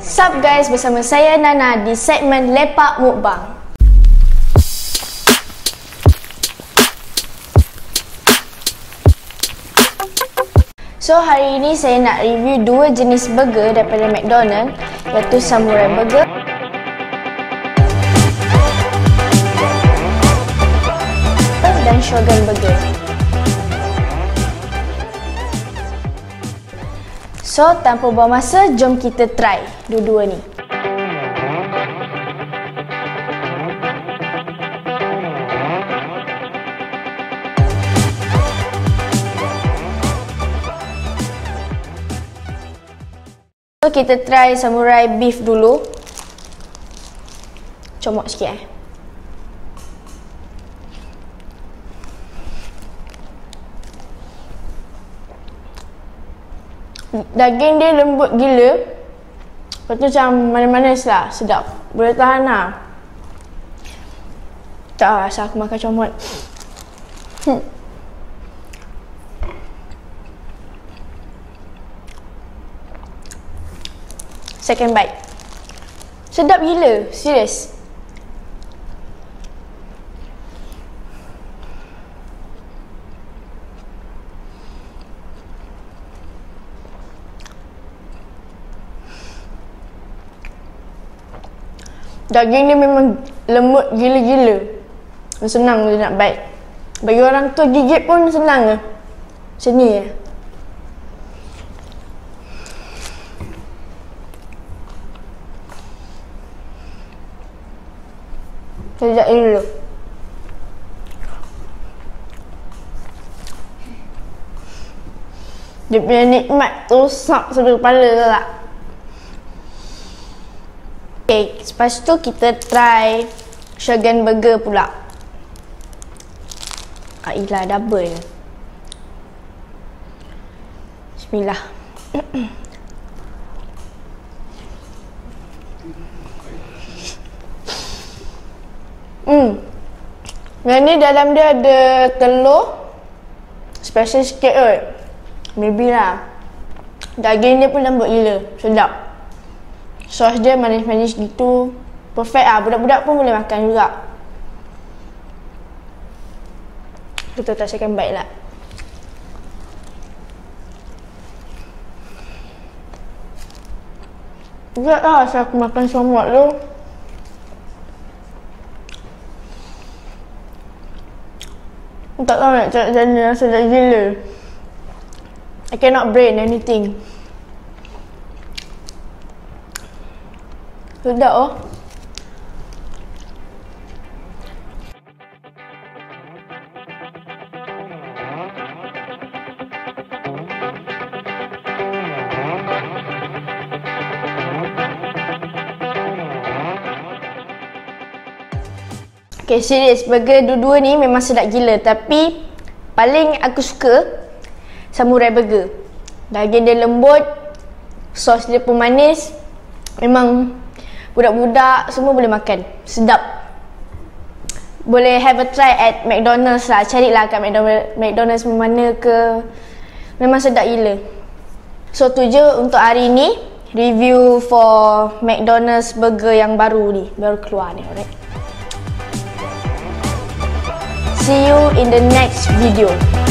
Sup guys, bersama saya Nana di segmen Lepak Mukbang. So hari ini saya nak review dua jenis burger daripada McDonald, iaitu Samurai Burger dan Shogun Burger. So, tanpa buang masa, jom kita try dua-dua ni. So, kita try Samurai Beef dulu. Comot sikit Daging dia lembut gila. Lepas tu macam manis-manis lah. Sedap. Boleh tahan lah. Tak rasa aku makan comot. Second bite. Sedap gila. Serius. Daging dia memang lembut gila-gila. Senang dia nak bite. Bagi orang tu gigit pun senang je. Macam ni je. Sekejap dulu. Dia punya nikmat rosak sampai kepala tu tak? Okay, lepas tu kita try Shogun Burger pula. Ailah, double. Bismillah. Yang ni dalam dia ada telur. Special sikit kot. Maybe lah. Daging dia pun lembut gila. Sedap. Sos dia manis-manis gitu. Perfect lah. Budak-budak pun boleh makan juga. Kita tak second bite lah. Sekejap lah asal aku makan somot tu. Aku tak tahu nak cakap macam ni. Sedap gila. I cannot brain anything. Sedap oh. Okay, serius. Burger dua-dua ni memang sedap gila. Tapi paling aku suka Samurai Burger. Daging dia lembut. Sos dia pun manis. Memang budak-budak semua boleh makan. Sedap. Boleh have a try at McDonald's lah. Carilah kat McDonald's mana ke. Memang sedap gila. So tu je untuk hari ni. Review for McDonald's burger yang baru ni. Baru keluar ni, alright. See you in the next video.